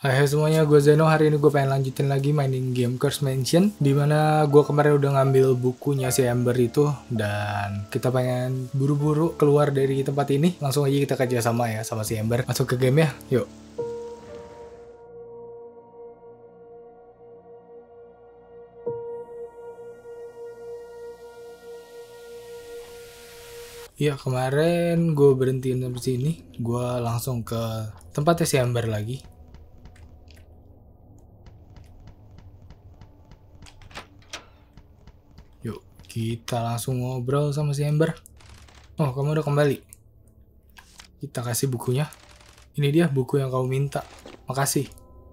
Hai semuanya, gue Zeno. Hari ini gue pengen lanjutin lagi mainin game Curse Mansion, dimana gue kemarin udah ngambil bukunya si Ember itu, dan kita pengen buru-buru keluar dari tempat ini. Langsung aja kita kerja sama ya sama si Ember. Masuk ke game ya, yuk. Iya, kemarin gue berhentiin sampai sini. Gue langsung ke tempatnya si Ember lagi. Yuk, kita langsung ngobrol sama si Ember. Oh, kamu udah kembali. Kita kasih bukunya. Ini dia buku yang kamu minta. Makasih.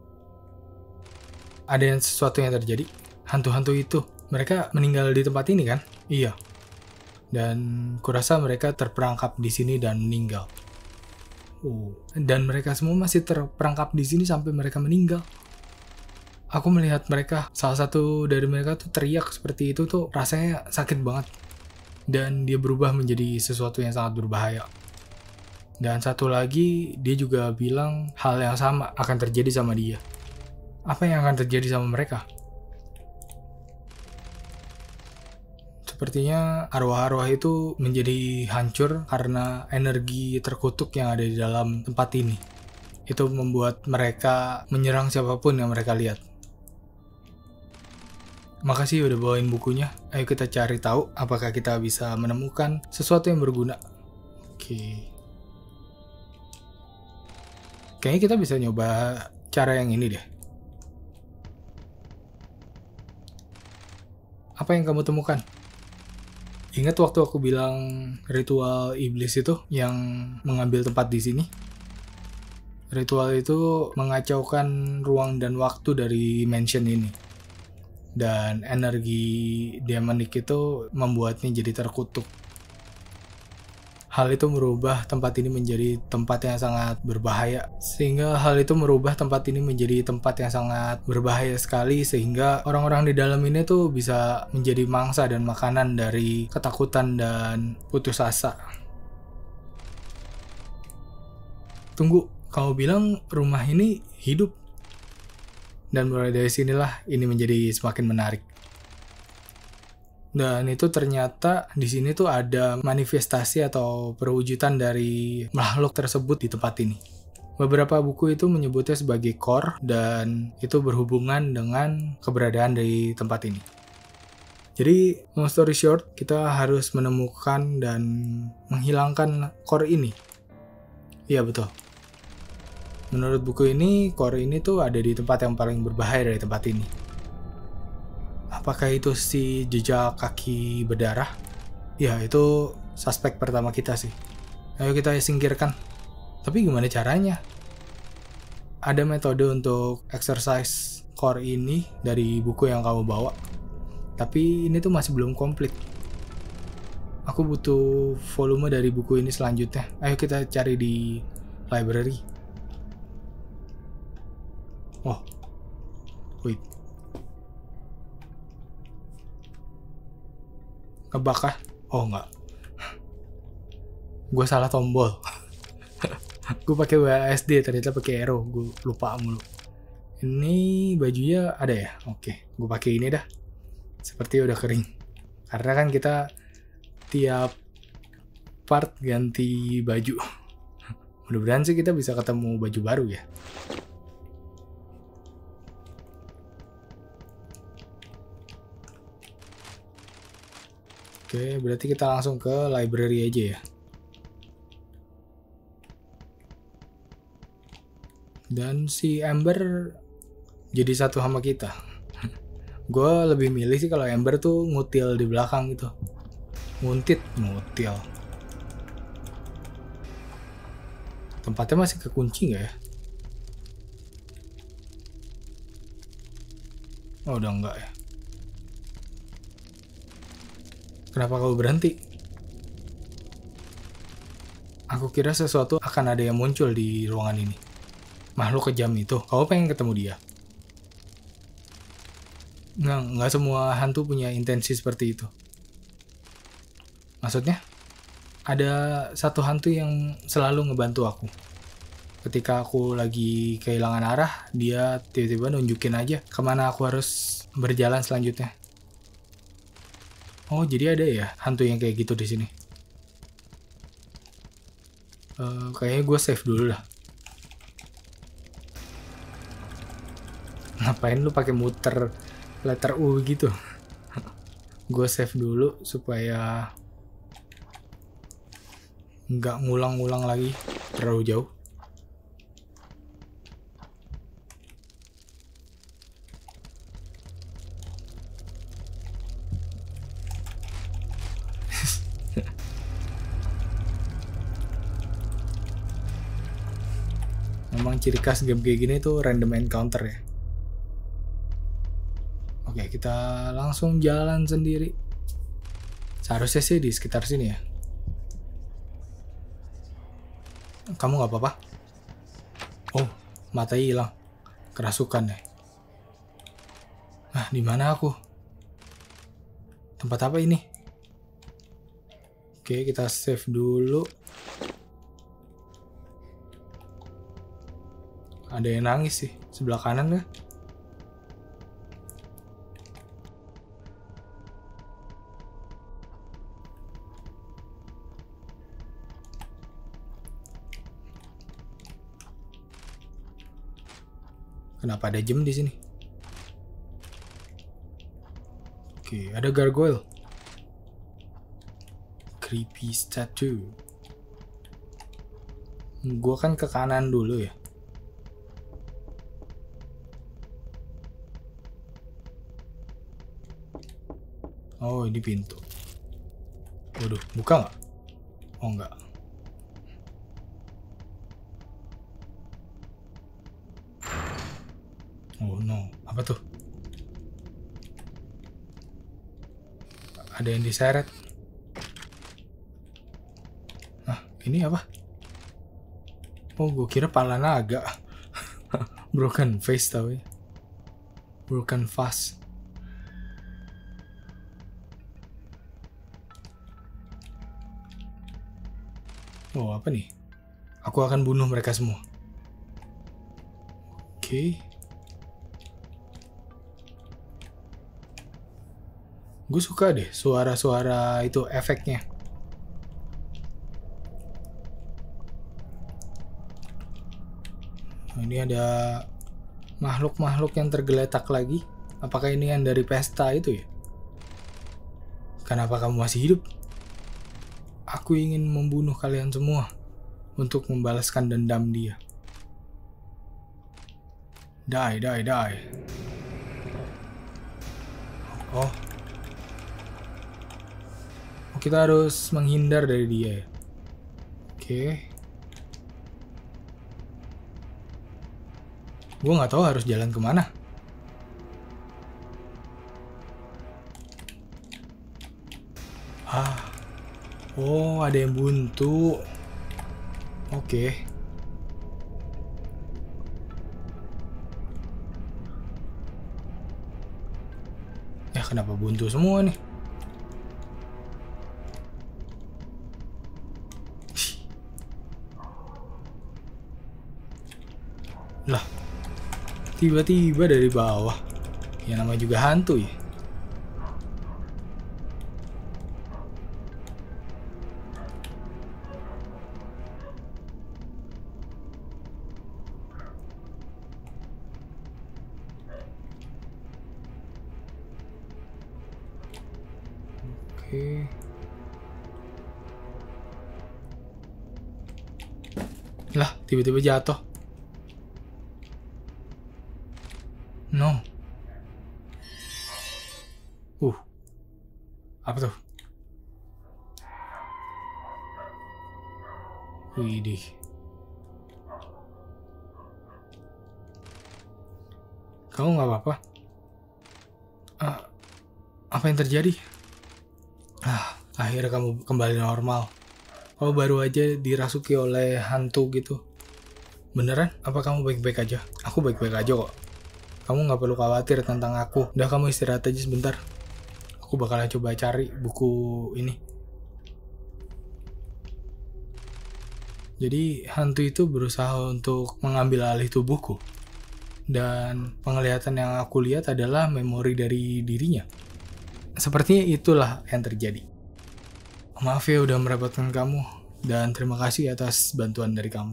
Ada sesuatu yang terjadi. Hantu-hantu itu, mereka meninggal di tempat ini kan? Iya. Dan kurasa mereka terperangkap di sini dan meninggal. Dan mereka semua masih terperangkap di sini sampai mereka meninggal. Aku melihat mereka, salah satu dari mereka tuh teriak seperti itu tuh rasanya sakit banget. Dan dia berubah menjadi sesuatu yang sangat berbahaya. Dan satu lagi, dia juga bilang hal yang sama akan terjadi sama dia. Apa yang akan terjadi sama mereka? Sepertinya arwah-arwah itu menjadi hancur karena energi terkutuk yang ada di dalam tempat ini. Itu membuat mereka menyerang siapapun yang mereka lihat. Makasih udah bawain bukunya. Ayo kita cari tahu apakah kita bisa menemukan sesuatu yang berguna. Oke. Kayaknya kita bisa nyoba cara yang ini deh. Apa yang kamu temukan? Ingat waktu aku bilang ritual iblis itu yang mengambil tempat di sini? Ritual itu mengacaukan ruang dan waktu dari mansion ini. Dan energi demonik itu membuatnya jadi terkutuk. Hal itu merubah tempat ini menjadi tempat yang sangat berbahaya. Sehingga hal itu merubah tempat ini menjadi tempat yang sangat berbahaya sekali. Sehingga orang-orang di dalam ini tuh bisa menjadi mangsa dan makanan dari ketakutan dan putus asa. Tunggu, kamu bilang rumah ini hidup. Dan mulai dari sinilah ini menjadi semakin menarik. Dan itu ternyata di sini tuh ada manifestasi atau perwujudan dari makhluk tersebut di tempat ini. Beberapa buku itu menyebutnya sebagai core dan itu berhubungan dengan keberadaan dari tempat ini. Jadi, long story short, kita harus menemukan dan menghilangkan core ini. Iya betul. Menurut buku ini, core ini tuh ada di tempat yang paling berbahaya dari tempat ini. Apakah itu si jejak kaki berdarah? Ya, itu suspek pertama kita sih. Ayo kita singkirkan. Tapi gimana caranya? Ada metode untuk exercise core ini dari buku yang kamu bawa. Tapi ini tuh masih belum komplit. Aku butuh volume dari buku ini selanjutnya. Ayo kita cari di library. Oh, wait. Ngebak kah? Oh enggak. Gue salah tombol. Gue pakai WASD ternyata pakai arrow. Gue lupa mulu. Ini bajunya ada ya? Oke, gue pakai ini dah. Seperti udah kering. Karena kan kita tiap part ganti baju. Mudah-mudahan sih kita bisa ketemu baju baru ya. Oke, berarti kita langsung ke library aja ya. Dan si Ember jadi satu sama kita. Gue lebih milih sih kalau Ember tuh ngutil di belakang gitu. Ngutil. Tempatnya masih kekunci nggak ya? Oh, udah enggak ya. Kenapa kau berhenti? Aku kira sesuatu akan ada yang muncul di ruangan ini. Makhluk kejam itu, kau pengen ketemu dia? Nggak semua hantu punya intensi seperti itu. Maksudnya? Ada satu hantu yang selalu ngebantu aku. Ketika aku lagi kehilangan arah, dia tiba-tiba nunjukin aja kemana aku harus berjalan selanjutnya. Oh, jadi ada ya hantu yang kayak gitu di sini. Kayaknya gue save dulu lah. Ngapain lu pakai muter letter U gitu? Gue save dulu supaya nggak ngulang-ngulang lagi terlalu jauh. Memang ciri khas game kayak gini tuh random encounter ya. Oke, kita langsung jalan sendiri. Seharusnya sih di sekitar sini ya. Kamu nggak apa-apa? Oh, matanya hilang. Kerasukan ya. Nah, di mana aku? Tempat apa ini? Oke, kita save dulu. Ada yang nangis sih, sebelah kanan kan? Kenapa ada jam di sini? Oke, ada gargoyle. Creepy statue. Gua kan ke kanan dulu ya. Oh, ini pintu. Waduh, buka nggak? Oh, nggak. Oh no, apa tuh? Ada yang diseret. Nah, ini apa? Oh, gue kira pala naga. Broken face tau ya. Broken vase. Oh, apa nih? Aku akan bunuh mereka semua. Oke. Gue suka deh suara-suara itu efeknya. Nah, ini ada makhluk-makhluk yang tergeletak lagi. Apakah ini yang dari pesta itu ya? Kenapa kamu masih hidup? Aku ingin membunuh kalian semua untuk membalaskan dendam dia. Die, die, die. Oh. Kita harus menghindar dari dia ya. Oke. Gue nggak tahu harus jalan kemana. Oh, ada yang buntu. Oke. Ya, kenapa buntu semua nih? Lah, tiba-tiba dari bawah. Ya namanya juga hantu ya. Oke. Lah, tiba-tiba jatuh. No. Apa tuh? Widih. Kamu nggak apa-apa? Apa yang terjadi? Akhirnya kamu kembali normal. Kamu baru aja dirasuki oleh hantu gitu. Beneran? Apa kamu baik-baik aja? Aku baik-baik aja kok. Kamu nggak perlu khawatir tentang aku. Udah, kamu istirahat aja sebentar. Aku bakalan coba cari buku ini. Jadi hantu itu berusaha untuk mengambil alih tubuhku. Dan penglihatan yang aku lihat adalah memori dari dirinya. Sepertinya itulah yang terjadi. Maaf ya udah merepotkan kamu. Dan terima kasih atas bantuan dari kamu.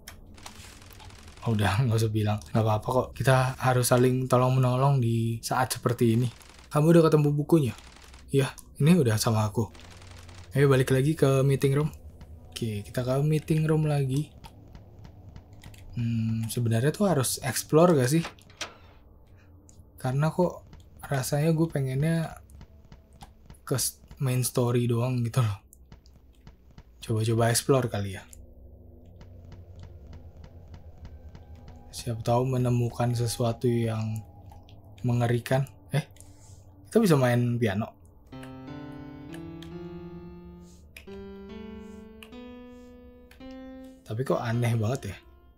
Udah, nggak usah bilang. Nggak apa-apa kok. Kita harus saling tolong-menolong di saat seperti ini. Kamu udah ketemu bukunya? Iya, ini udah sama aku. Ayo balik lagi ke meeting room. Oke, kita ke meeting room lagi. Sebenarnya tuh harus explore gak sih? Karena kok rasanya gue pengennya ke main story doang gitu loh. Coba-coba explore kali ya. Siapa tahu menemukan sesuatu yang mengerikan. Kita bisa main piano. Tapi kok aneh banget ya.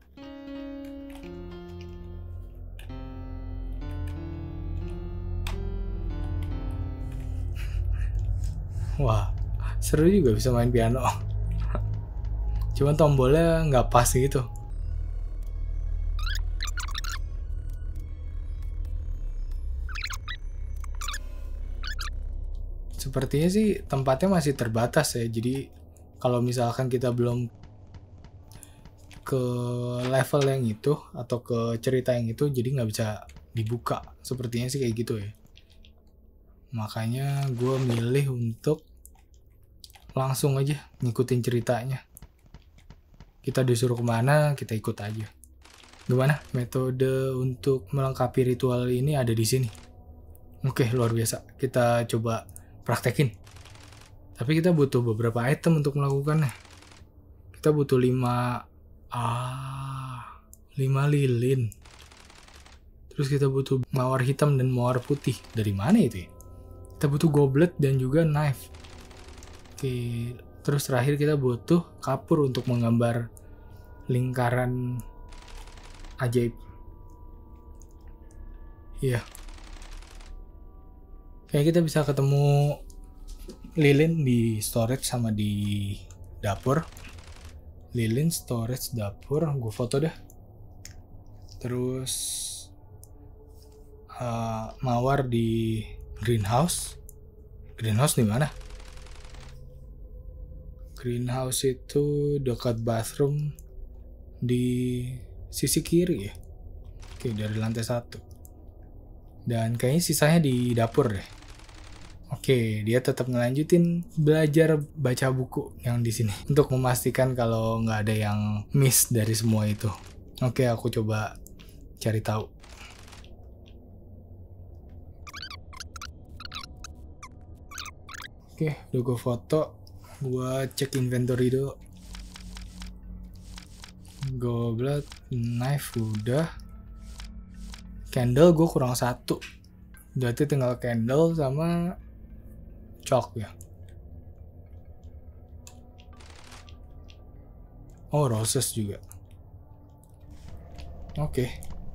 Wah, seru juga bisa main piano. Cuman tombolnya nggak pas gitu. Sepertinya sih tempatnya masih terbatas ya. Jadi kalau misalkan kita belum ke level yang itu atau ke cerita yang itu, jadi nggak bisa dibuka. Sepertinya sih kayak gitu ya. Makanya gue milih untuk langsung aja ngikutin ceritanya. Kita disuruh kemana, kita ikut aja. Gimana? Metode untuk melengkapi ritual ini ada di sini. Oke, luar biasa. Kita coba praktekin. Tapi kita butuh beberapa item untuk melakukannya. Kita butuh 5 lilin. Terus kita butuh mawar hitam dan mawar putih. Dari mana itu ya? Kita butuh goblet dan juga knife. Oke, terus terakhir kita butuh kapur untuk menggambar lingkaran ajaib. Iya. Kayak kita bisa ketemu lilin di storage sama di dapur. Lilin, storage, dapur. Gue foto deh. Terus mawar di greenhouse. Greenhouse di mana? Greenhouse itu dekat bathroom di sisi kiri ya. Oke, dari lantai 1. Dan kayaknya sisanya di dapur deh. Oke, dia tetap ngelanjutin belajar baca buku yang di sini untuk memastikan kalau nggak ada yang miss dari semua itu. Oke, aku coba cari tahu. Oke, udah gue foto. Gue cek inventory dulu. Goblet, knife udah. Candle gue kurang 1. Berarti tinggal candle sama chalk ya. Oh, roses juga. Oke.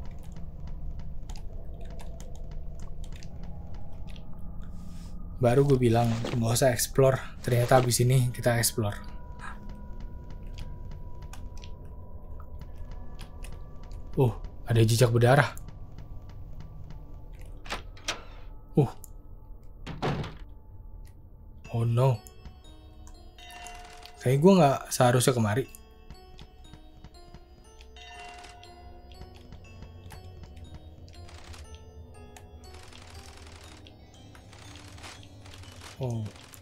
Baru gue bilang nggak usah explore. Ternyata abis ini kita explore. Oh, ada jejak berdarah. Oh no. Kayak gue nggak seharusnya kemari. Oh.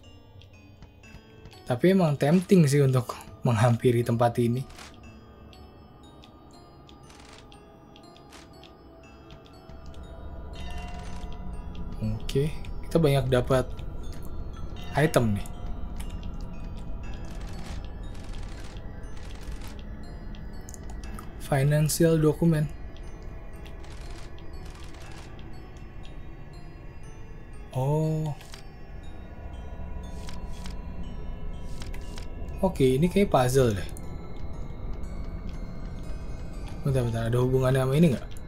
Tapi emang tempting sih untuk menghampiri tempat ini. Oke, kita banyak dapat item nih. Financial document. Oh. Oke, ini kayak puzzle deh. Bentar, ada hubungannya sama ini nggak?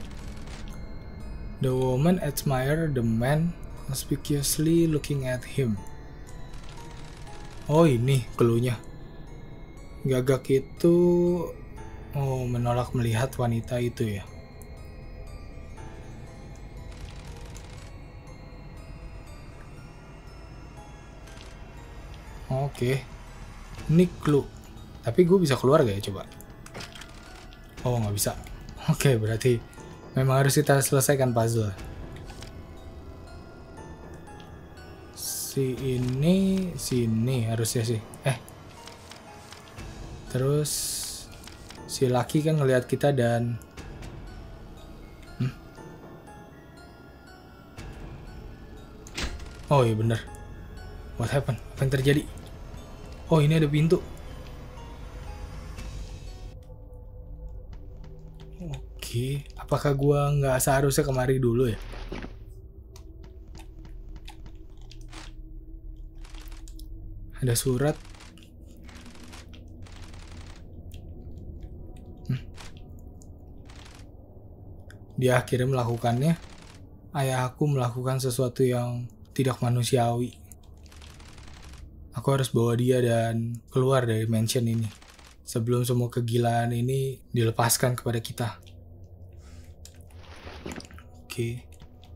The woman admired the man conspicuously looking at him. Oh, ini cluenya. Gagak itu menolak melihat wanita itu ya. Oke. Ini clue. Tapi gue bisa keluar gak ya coba? Oh, nggak bisa. Oke, berarti memang harus kita selesaikan puzzle. Si ini sini harusnya sih. Terus si laki kan ngelihat kita dan oh iya bener. What happened? Apa yang terjadi? Oh, ini ada pintu. Oke, apakah gua nggak seharusnya kemari dulu ya? Ada surat. Dia akhirnya melakukannya. Ayahku melakukan sesuatu yang tidak manusiawi. Aku harus bawa dia dan keluar dari mansion ini sebelum semua kegilaan ini dilepaskan kepada kita. Oke.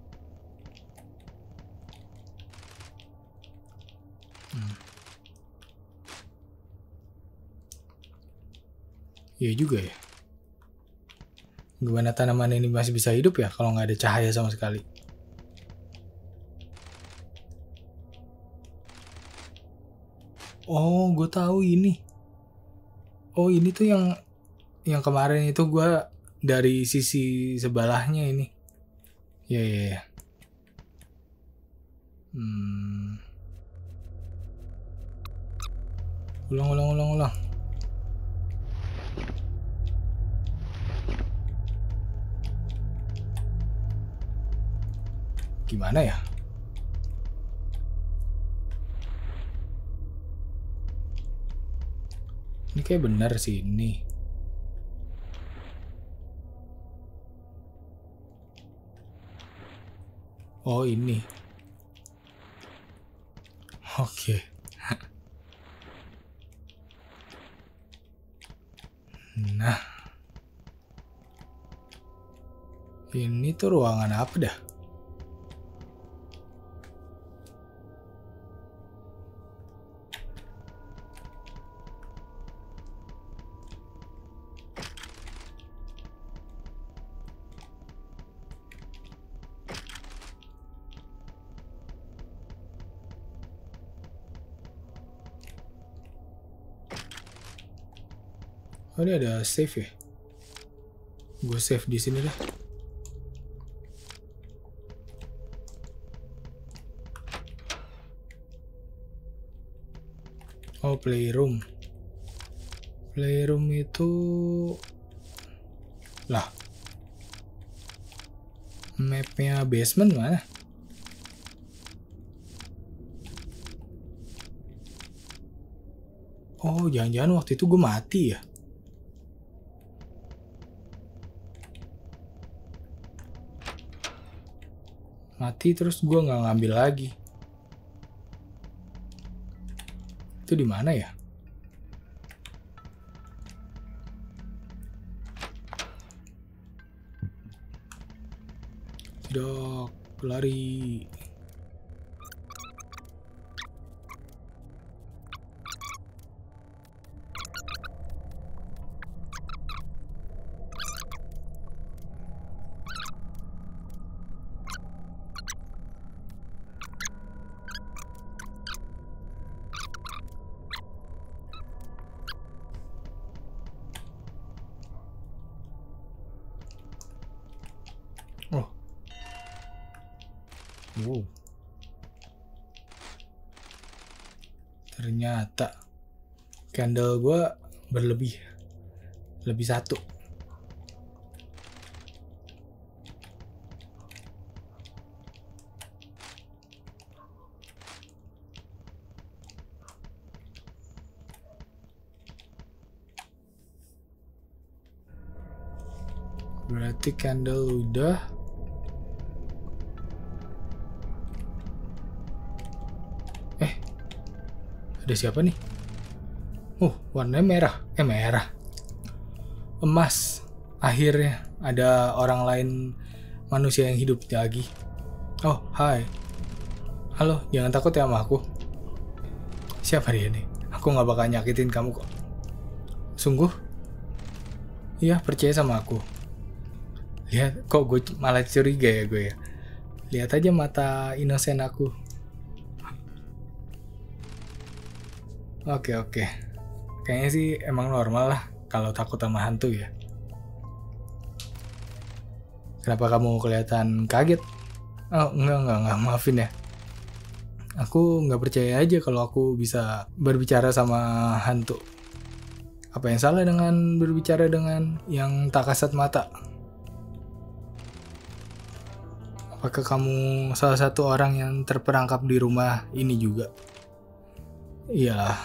Iya juga ya. Gimana tanaman ini masih bisa hidup ya kalau nggak ada cahaya sama sekali? Oh, gue tahu ini. Oh, ini tuh yang kemarin itu gue dari sisi sebelahnya ini. Ya. Ulang. Gimana ya? Ini kayak benar sih ini. Oh, ini. Oke. Nah. Ini tuh ruangan apa dah? Oh, ini ada save ya? Gue save di sini dah. Oh, playroom. Playroom itu lah. Mapnya basement mana? Oh, jangan-jangan waktu itu gue mati ya? Mati terus gue nggak ngambil lagi. Itu di mana ya? Tidak, lari. Oh. Wow. Ternyata candle gue berlebih. Lebih satu. Berarti candle udah. Ada siapa nih? Warnanya merah. Merah. Emas. Akhirnya ada orang lain, manusia yang hidup lagi. Oh, hai. Halo, jangan takut ya sama aku. Siapa dia nih? Aku gak bakal nyakitin kamu kok. Sungguh? Iya, percaya sama aku. Lihat, kok gue malah curiga ya gue ya. Lihat aja mata inosen aku. Oke. Kayaknya sih emang normal lah kalau takut sama hantu ya. Kenapa kamu kelihatan kaget? Oh, enggak, maafin ya. Aku nggak percaya aja kalau aku bisa berbicara sama hantu. Apa yang salah dengan berbicara dengan yang tak kasat mata? Apakah kamu salah satu orang yang terperangkap di rumah ini juga? Iyalah.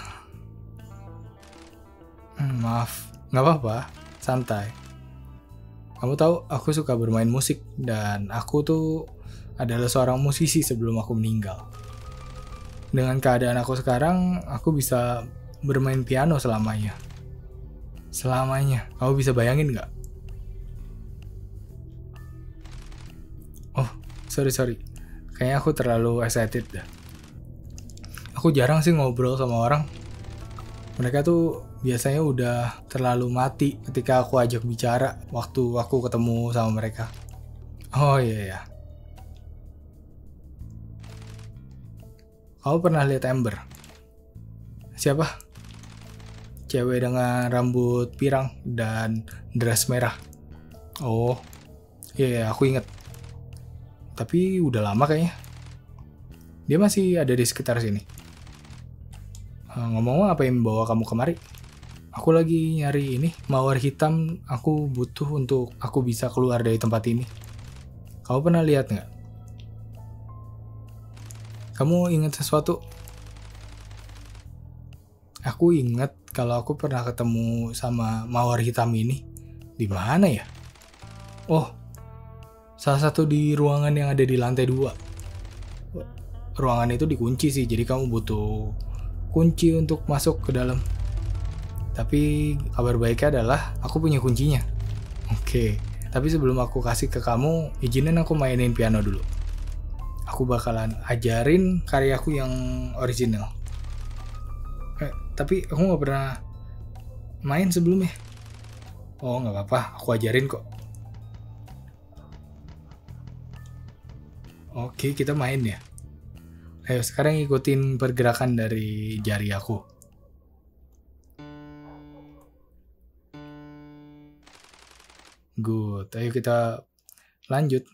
Maaf, nggak apa-apa, santai. Kamu tahu, aku suka bermain musik dan aku tuh adalah seorang musisi sebelum aku meninggal. Dengan keadaan aku sekarang, aku bisa bermain piano selamanya. Selamanya. Kamu bisa bayangin nggak? Oh, sorry. Kayaknya aku terlalu excited dah. Aku jarang sih ngobrol sama orang. Mereka tuh biasanya udah terlalu mati ketika aku ajak bicara waktu aku ketemu sama mereka. Oh iya. Kamu pernah lihat Amber? Siapa? Cewek dengan rambut pirang dan dress merah. Oh, iya, aku inget. Tapi udah lama kayaknya. Dia masih ada di sekitar sini. Ngomong-ngomong, apa yang membawa kamu kemari? Aku lagi nyari ini, mawar hitam. Aku butuh untuk aku bisa keluar dari tempat ini. Kamu pernah lihat nggak? Kamu ingat sesuatu? Aku ingat kalau aku pernah ketemu sama mawar hitam ini. Di mana ya? Oh, salah satu di ruangan yang ada di lantai 2. Ruangan itu dikunci sih, jadi kamu butuh kunci untuk masuk ke dalam. Tapi kabar baiknya adalah aku punya kuncinya. Oke, tapi sebelum aku kasih ke kamu, izinin aku mainin piano dulu. Aku bakalan ajarin karyaku yang original. Tapi aku gak pernah main sebelumnya. Oh, gak apa-apa, aku ajarin kok. Oke, kita main ya. Ayo sekarang ikutin pergerakan dari jari aku. Good, ayo kita lanjut.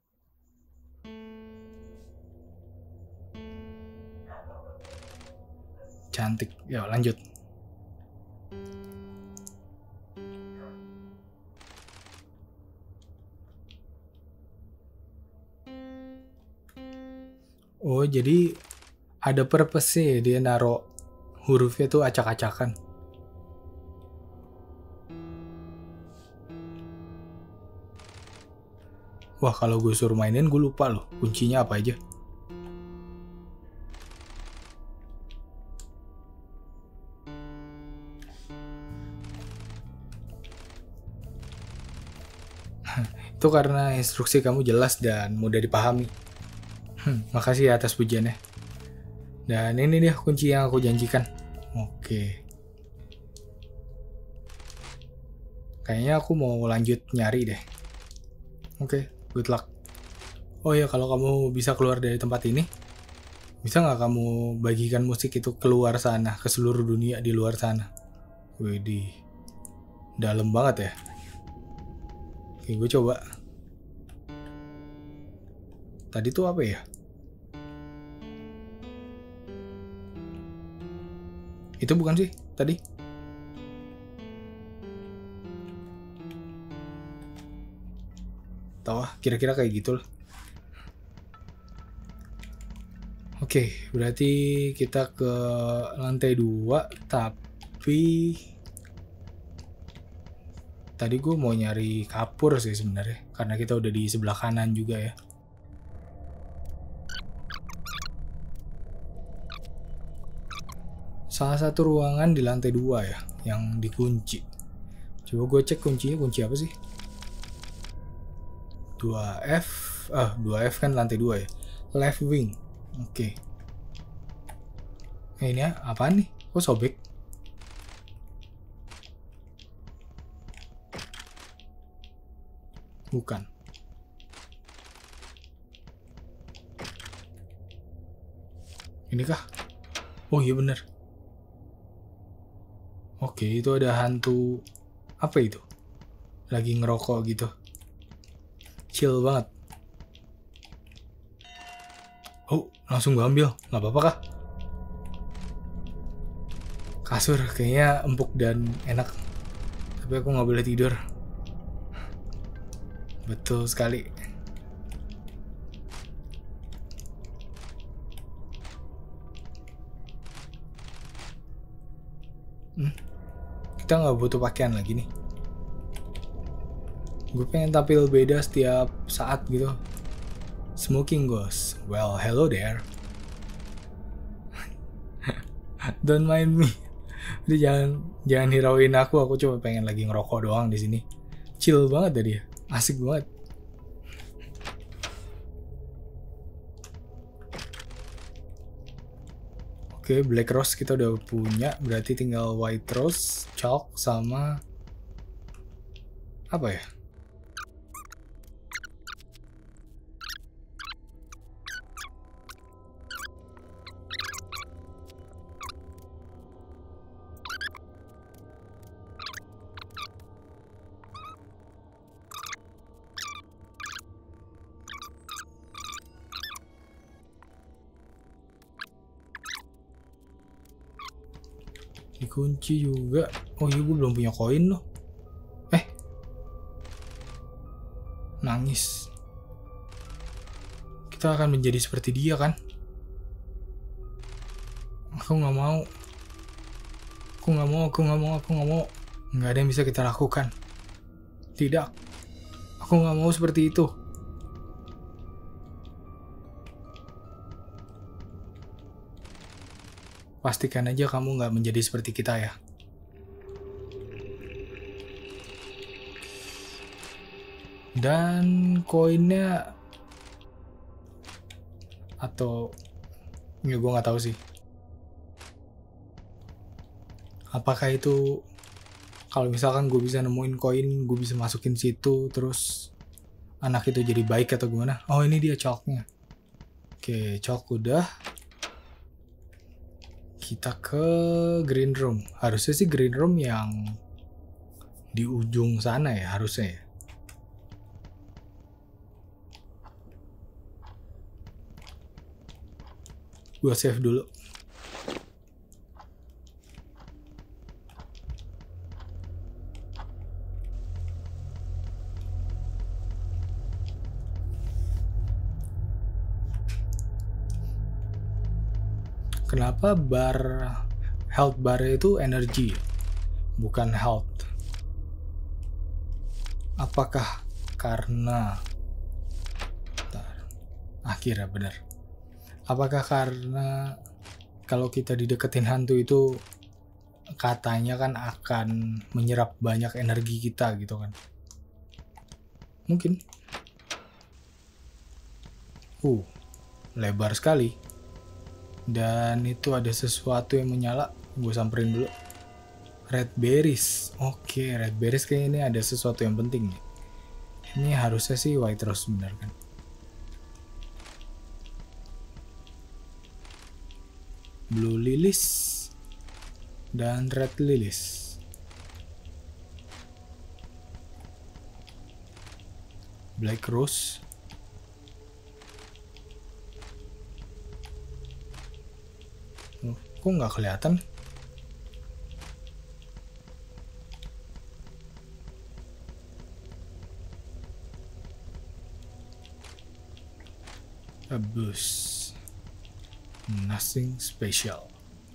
Cantik, yuk lanjut. Oh, jadi ada purpose-nya, dia naruh hurufnya tuh acak-acakan. Wah, kalau gue suruh mainin gue lupa loh kuncinya apa aja. Itu karena instruksi kamu jelas dan mudah dipahami. Makasih ya atas pujiannya. Dan ini dia kunci yang aku janjikan. Oke. Kayaknya aku mau lanjut nyari deh. Oke, good luck. Oh ya, kalau kamu bisa keluar dari tempat ini, bisa nggak kamu bagikan musik itu keluar sana, ke seluruh dunia di luar sana? Widih, dalam banget ya. Oke, gue coba. Tadi tuh apa ya? Itu bukan sih tadi? Tahu ah, kira-kira kayak gitu lah. Oke, berarti kita ke lantai 2, tapi tadi gue mau nyari kapur sih sebenarnya, karena kita udah di sebelah kanan juga ya. salah satu ruangan di lantai 2 ya, yang dikunci. Coba gue cek kuncinya, kunci apa sih? 2F, 2F kan lantai 2 ya. Left wing, oke. Ini apaan nih? Kok sobek? Bukan. Ini kah? Oh iya bener. Oke, itu ada hantu. Apa itu? Lagi ngerokok gitu. Chill banget. Oh, langsung gue ambil. Gak apa-apa kah? Kasur kayaknya empuk dan enak. Tapi aku gak boleh tidur. Betul sekali. Kita nggak butuh pakaian lagi nih. Gue pengen tampil beda setiap saat gitu. Smoking ghost. Well, hello there. Don't mind me. Udah jangan hirauin aku. Aku cuma pengen lagi ngerokok doang di sini. Chill banget tadi ya. Asik banget. Oke, black rose kita udah punya, berarti tinggal white rose, chalk, sama apa ya? Dikunci juga. Oh iya, gue belum punya koin loh. Nangis. Kita akan menjadi seperti dia kan? Aku nggak mau. Aku nggak mau. Nggak ada yang bisa kita lakukan. Tidak. Aku nggak mau seperti itu. Pastikan aja kamu nggak menjadi seperti kita ya. Dan koinnya atau ya gue nggak tahu sih. Apakah itu kalau misalkan gue bisa nemuin koin, gue bisa masukin situ terus anak itu jadi baik atau gimana? Oh ini dia chalknya. Oke, chalk udah. Kita ke green room. Harusnya sih green room yang di ujung sana ya, harusnya ya. Gua save dulu. Kenapa health bar itu energi, bukan health? Apakah karena akhirnya benar? Apakah karena kalau kita dideketin hantu itu katanya kan akan menyerap banyak energi kita gitu kan? Mungkin. Lebar sekali. Dan itu ada sesuatu yang menyala. Gue samperin dulu. Red berries. Oke, red berries kayaknya ini ada sesuatu yang penting nih. Ini harusnya sih white rose benar kan? Blue lilies dan red lilies. Black rose. Kok nggak kelihatan? A boost. Nothing special.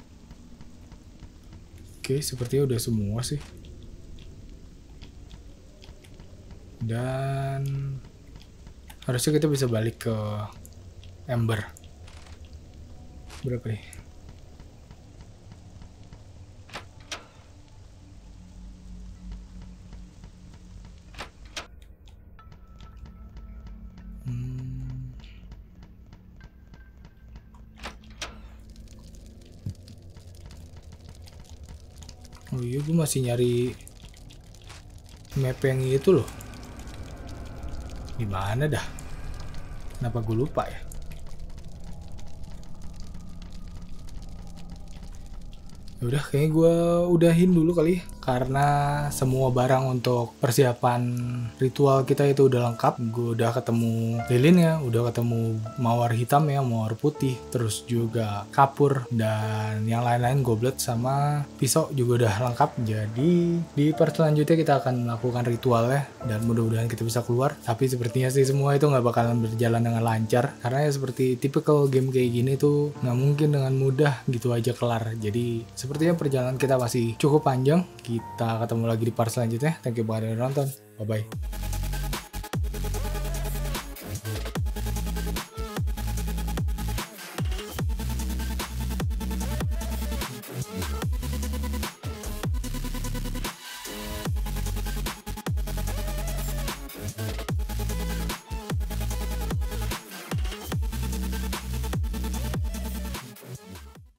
Oke, sepertinya udah semua sih. Dan harusnya kita bisa balik ke Ember. Berapa nih? Oh iya, gue masih nyari map yang itu loh. Di mana dah? Kenapa gue lupa ya? Udah, kayaknya gue udahin dulu kali, karena semua barang untuk persiapan ritual kita itu udah lengkap. Gue udah ketemu lilin ya, udah ketemu mawar hitam ya, mawar putih, terus juga kapur, dan yang lain-lain, goblet sama pisau juga udah lengkap. Jadi di part selanjutnya kita akan melakukan ritualnya, dan mudah-mudahan kita bisa keluar. Tapi sepertinya sih semua itu nggak bakalan berjalan dengan lancar, karena ya seperti tipikal game kayak gini tuh nggak mungkin dengan mudah gitu aja kelar. Jadi sepertinya perjalanan kita masih cukup panjang. Kita ketemu lagi di part selanjutnya. Thank you banget udah nonton. Bye-bye.